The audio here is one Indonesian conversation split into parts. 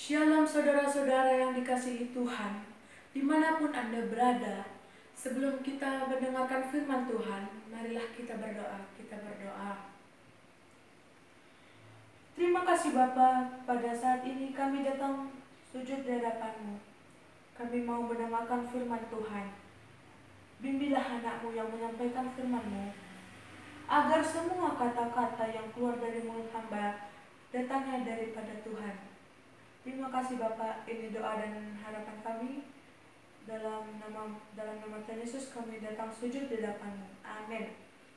Shalom saudara-saudara yang dikasihi Tuhan, dimanapun Anda berada. Sebelum kita mendengarkan firman Tuhan, marilah kita berdoa. Terima kasih Bapa, pada saat ini kami datang sujud di hadapan-Mu. Kami mau mendengarkan firman Tuhan. Bimbinglah anak-Mu yang menyampaikan firman-Mu, agar semua kata-kata yang keluar dari mulut hamba datangnya daripada Tuhan. Terima kasih Bapak, ini doa dan harapan kami. Dalam nama Tuhan Yesus kami datang sujud di hadapan-Mu. Amin.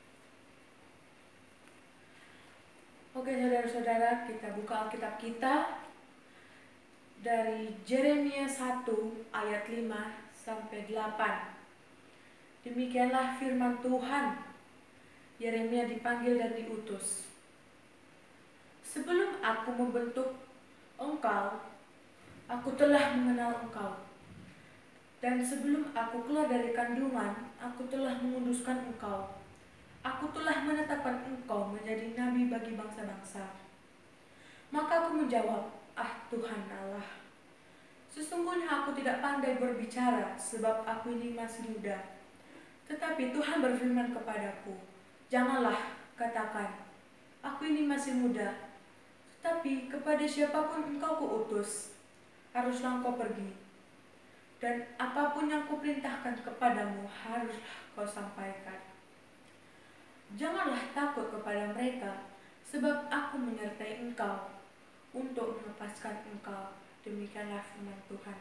Oke saudara-saudara, kita buka Alkitab kita dari Yeremia 1 ayat 5 sampai 8. Demikianlah firman Tuhan. Yeremia dipanggil dan diutus. Sebelum aku membentuk engkau, aku telah mengenal engkau. Dan sebelum aku keluar dari kandungan, aku telah menguduskan engkau. Aku telah menetapkan engkau menjadi nabi bagi bangsa-bangsa. Maka aku menjawab, Tuhan Allah, sesungguhnya aku tidak pandai berbicara, sebab aku ini masih muda. Tetapi Tuhan berfirman kepadaku, janganlah katakan, aku ini masih muda. Tetapi kepada siapapun engkau kuutus, haruslah engkau pergi. Dan apapun yang kuperintahkan kepadamu, haruslah kau sampaikan. Janganlah takut kepada mereka, sebab aku menyertai engkau untuk melepaskan engkau. Demikianlah firman Tuhan.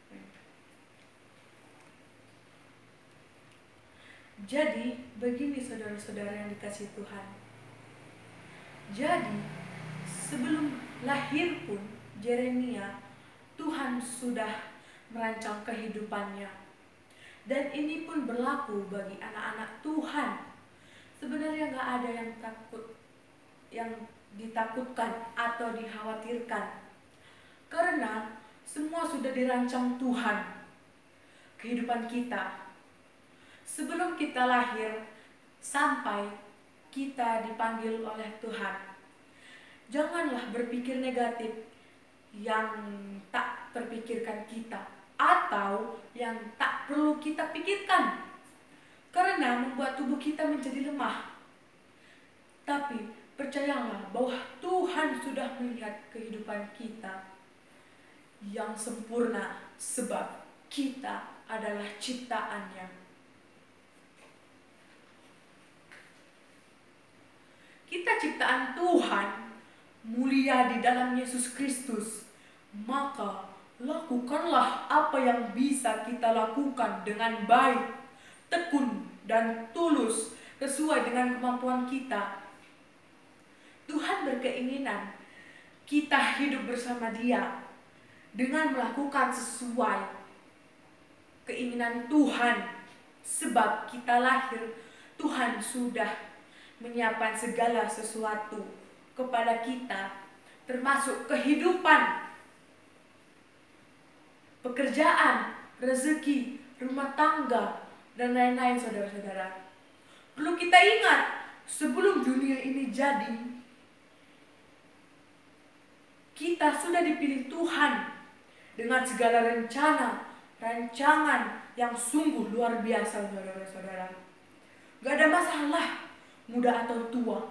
Jadi, begini saudara-saudara yang dikasihi Tuhan. Jadi, sebelum lahir pun Yeremia, Tuhan sudah merancang kehidupannya. Dan ini pun berlaku bagi anak-anak Tuhan. Sebenarnya gak ada yang ditakutkan atau dikhawatirkan. Karena semua sudah dirancang Tuhan. Kehidupan kita. Sebelum kita lahir sampai kita dipanggil oleh Tuhan. Janganlah berpikir negatif yang tak terpikirkan kita atau yang tak perlu kita pikirkan, karena membuat tubuh kita menjadi lemah. Tapi percayalah bahwa Tuhan sudah melihat kehidupan kita yang sempurna, sebab kita adalah ciptaannya. Kita ciptaan Tuhan, mulia di dalam Yesus Kristus. Maka lakukanlah apa yang bisa kita lakukan dengan baik, tekun dan tulus sesuai dengan kemampuan kita. Tuhan berkeinginan kita hidup bersama Dia dengan melakukan sesuai keinginan Tuhan. Sebab kita lahir, Tuhan sudah menyiapkan segala sesuatu kepada kita, termasuk kehidupan, pekerjaan, rezeki, rumah tangga, dan lain-lain saudara-saudara. Perlu kita ingat, sebelum dunia ini jadi, kita sudah dipilih Tuhan dengan segala rencana, rancangan yang sungguh luar biasa saudara-saudara. Gak ada masalah, muda atau tua.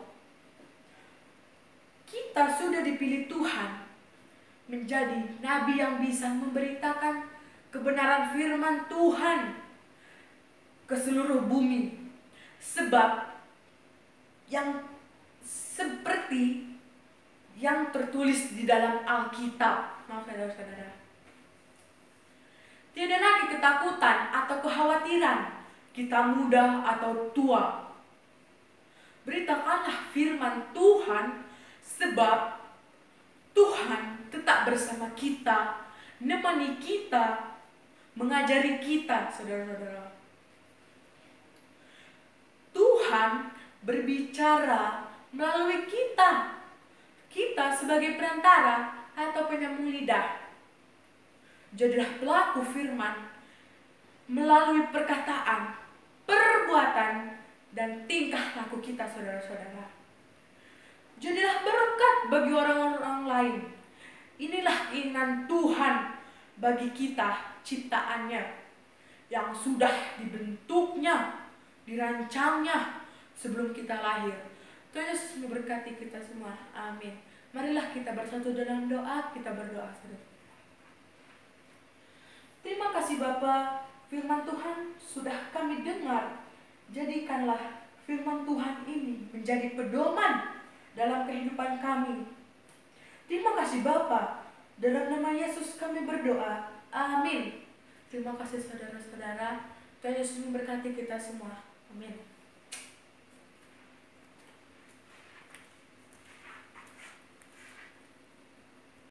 Kita sudah dipilih Tuhan menjadi nabi yang bisa memberitakan kebenaran firman Tuhan ke seluruh bumi. Sebab yang seperti yang tertulis di dalam Alkitab, saudara-saudara, tiada lagi ketakutan atau kekhawatiran kita muda atau tua. Beritakanlah firman Tuhan, sebab Tuhan tetap bersama kita, menemani kita, mengajari kita, saudara-saudara. Tuhan berbicara melalui kita. Kita sebagai perantara atau penyambung lidah. Jadilah pelaku firman melalui perkataan, perbuatan, dan tingkah laku kita, saudara-saudara. Jadilah berkat bagi orang-orang lain Inilah keinginan Tuhan bagi kita, ciptaannya, yang sudah dibentuknya, dirancangnya sebelum kita lahir. Tuhan Yesus memberkati kita semua. Amin. Marilah kita bersatu dalam doa. Kita berdoa. Terima kasih Bapa, firman Tuhan sudah kami dengar. Jadikanlah firman Tuhan ini menjadi pedoman dalam kehidupan kami. Terima kasih Bapa, dalam nama Yesus kami berdoa. Amin. Terima kasih saudara-saudara. Tuhan Yesus memberkati kita semua. Amin.